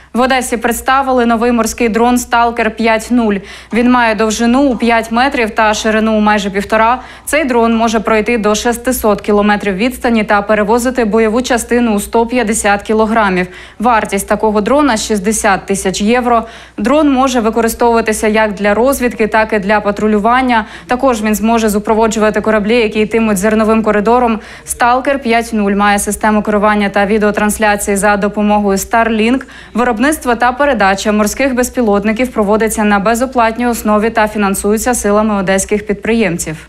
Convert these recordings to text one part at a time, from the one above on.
В Одесі представили новий морський дрон «Сталкер 5.0». Він має довжину у 5 метрів та ширину майже 1,5. Цей дрон може пройти до 600 кілометрів відстані та перевозити бойову частину у 150 кілограмів. Вартість такого дрона – 60 тисяч євро. Дрон може використовуватися як для розвідки, так і для патрулювання. Також він зможе супроводжувати кораблі, які йтимуть зерновим коридором. «Сталкер 5.0» має систему керування та відеотрансляції за допомогою Starlink. Виробництво та передача морських безпілотників проводиться на безоплатній основі та фінансується силами одеських підприємців.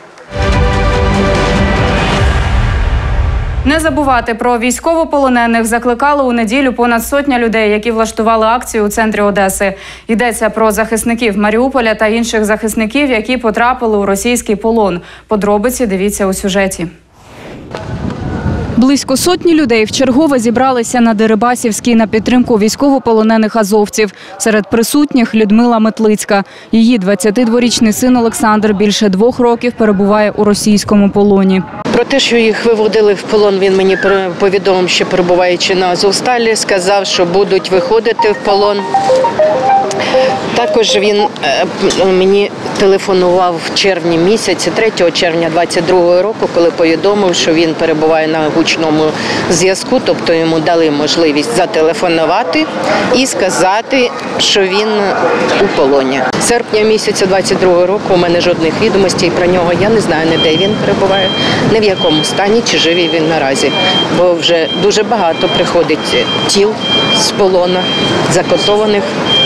Не забувати про військовополонених закликали у неділю понад сотня людей, які влаштували акцію у центрі Одеси. Йдеться про захисників Маріуполя та інших захисників, які потрапили у російський полон. Подробиці дивіться у сюжеті. Близько сотні людей вчергове зібралися на Дерибасівській на підтримку військовополонених азовців. Серед присутніх Людмила Метлицька. Її 22-річний син Олександр більше 2 років перебуває у російському полоні. Про те, що їх виводили в полон, він мені повідомив, що перебуваючи на Азовсталі, сказав, що будуть виходити в полон. Також він мені телефонував в червні місяці, 3 червня 22-го року, коли повідомив, що він перебуває на гучному зв'язку, тобто йому дали можливість зателефонувати і сказати, що він у полоні. З серпня місяця 22-го року у мене жодних відомостей про нього, я не знаю, ні де він перебуває, ні в якому стані, чи живий він наразі. Бо вже дуже багато приходить тіл з полону, закотованих.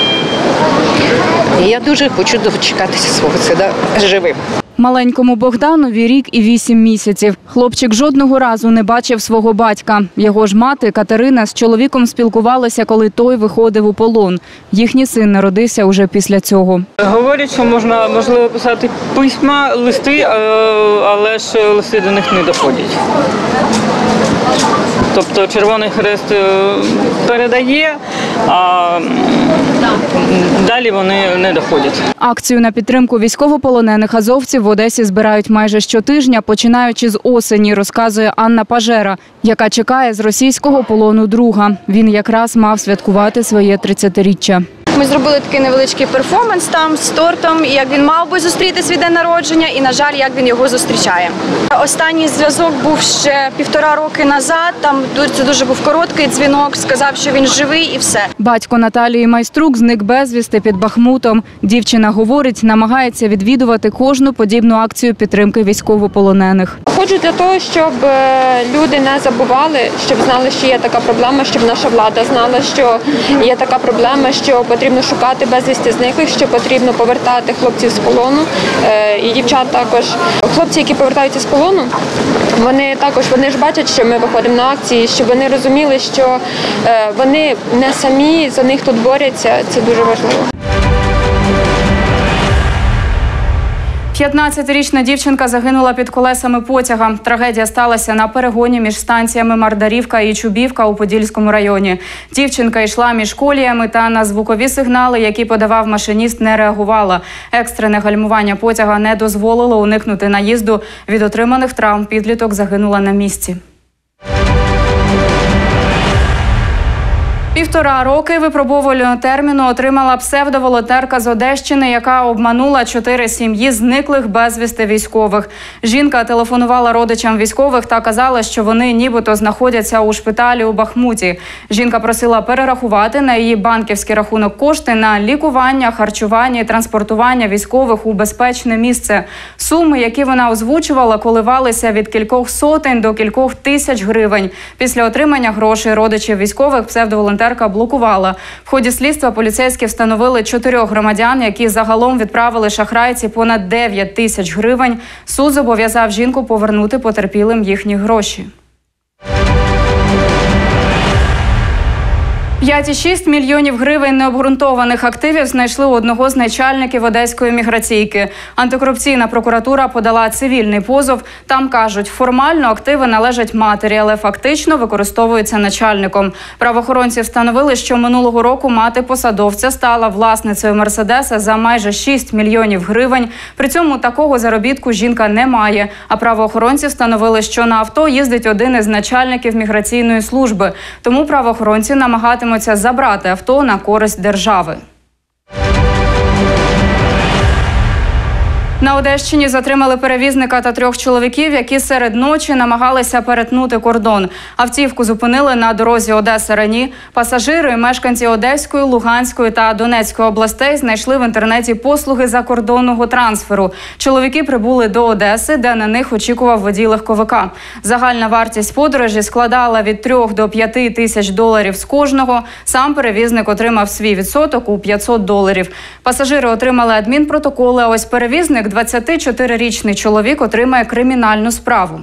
І я дуже хочу дочекатися свого сина живим. Маленькому Богданові рік і 8 місяців. Хлопчик жодного разу не бачив свого батька. Його ж мати Катерина з чоловіком спілкувалася, коли той виходив у полон. Їхній син народився уже після цього. Говорять, що можна, можливо, писати письма, листи, але ж листи до них не доходять. Тобто Червоний Хрест передає, а далі вони не доходять. Акцію на підтримку військовополонених азовців в Одесі збирають майже щотижня, починаючи з осені, розказує Анна Пажера, яка чекає з російського полону друга. Він якраз мав святкувати своє 30-річчя. Ми зробили такий невеличкий перформанс там з тортом, як він мав би зустріти свій день народження і, на жаль, як він його зустрічає. Останній зв'язок був ще 1,5 роки назад, там це дуже був короткий дзвінок, сказав, що він живий і все. Батько Наталії Майструк зник безвісти під Бахмутом. Дівчина говорить, намагається відвідувати кожну подібну акцію підтримки військовополонених. Ходжу для того, щоб люди не забували, щоб знали, що є така проблема, щоб наша влада знала, що є така проблема, що потрібно шукати безвісти зниклих, що потрібно повертати хлопців з полону і дівчат також. Хлопці, які повертаються з полону, вони ж бачать, що ми виходимо на акції, щоб вони розуміли, що вони не самі, за них тут борються, це дуже важливо. 15-річна дівчинка загинула під колесами потяга. Трагедія сталася на перегоні між станціями Мардарівка і Чубівка у Подільському районі. Дівчинка йшла між коліями та на звукові сигнали, які подавав машиніст, не реагувала. Екстрене гальмування потяга не дозволило уникнути наїзду. Від отриманих травм підліток загинула на місці. 1,5 роки випробовувального терміну отримала псевдоволонтерка з Одещини, яка обманула 4 сім'ї зниклих безвісти військових. Жінка телефонувала родичам військових та казала, що вони нібито знаходяться у шпиталі у Бахмуті. Жінка просила перерахувати на її банківський рахунок кошти на лікування, харчування і транспортування військових у безпечне місце. Суми, які вона озвучувала, коливалися від кількох сотень до кількох тисяч гривень. Після отримання грошей родичів військових псевдоволонтерка блокувала. В ході слідства поліцейські встановили 4 громадян, які загалом відправили шахрайці понад 9 тисяч гривень. Суд зобов'язав жінку повернути потерпілим їхні гроші. 5,6 мільйонів гривень необґрунтованих активів знайшли у одного з начальників одеської міграційки. Антикорупційна прокуратура подала цивільний позов. Там кажуть, формально активи належать матері, але фактично використовуються начальником. Правоохоронці встановили, що минулого року мати посадовця стала власницею Мерседеса за майже 6 мільйонів гривень. При цьому такого заробітку жінка не має. А правоохоронці встановили, що на авто їздить один із начальників міграційної служби. Тому правоохоронці намагатимуться намагатимуться забрати авто на користь держави. На Одещині затримали перевізника та 3 чоловіків, які серед ночі намагалися перетнути кордон. Автівку зупинили на дорозі Одеса-Рені. Пасажири, мешканці Одеської, Луганської та Донецької областей знайшли в інтернеті послуги закордонного трансферу. Чоловіки прибули до Одеси, де на них очікував водій легковика. Загальна вартість подорожі складала від 3 до 5 тисяч доларів з кожного. Сам перевізник отримав свій відсоток у $500. Пасажири отримали адмінпротоколи, а ось перевізник, 24-річний чоловік, отримає кримінальну справу.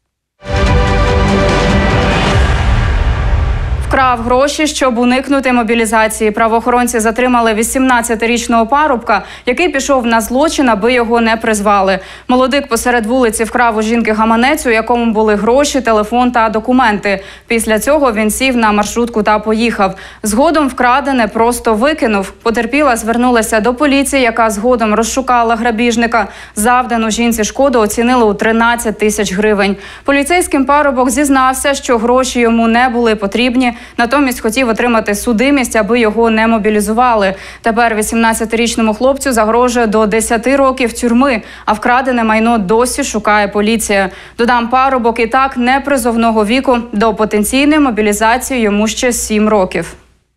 Вкрав гроші, щоб уникнути мобілізації. Правоохоронці затримали 18-річного парубка, який пішов на злочин, аби його не призвали. Молодик посеред вулиці вкрав у жінки гаманець, у якому були гроші, телефон та документи. Після цього він сів на маршрутку та поїхав. Згодом вкрадене просто викинув. Потерпіла звернулася до поліції, яка згодом розшукала грабіжника. Завдану жінці шкоду оцінили у 13 тисяч гривень. Поліцейським парубок зізнався, що гроші йому не були потрібні. Натомість хотів отримати судимість, аби його не мобілізували. Тепер 18-річному хлопцю загрожує до 10 років тюрми, а вкрадене майно досі шукає поліція. Додам, парубок і так непризовного віку, до потенційної мобілізації йому ще 7 років.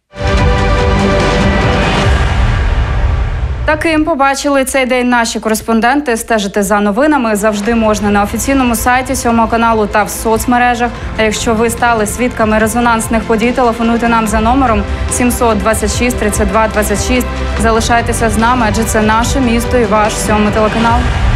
Таким побачили цей день наші кореспонденти. Стежити за новинами завжди можна на офіційному сайті 7 каналу та в соцмережах. А якщо ви стали свідками резонансних подій, телефонуйте нам за номером 726 32 26. Залишайтеся з нами, адже це наше місто і ваш 7 телеканал.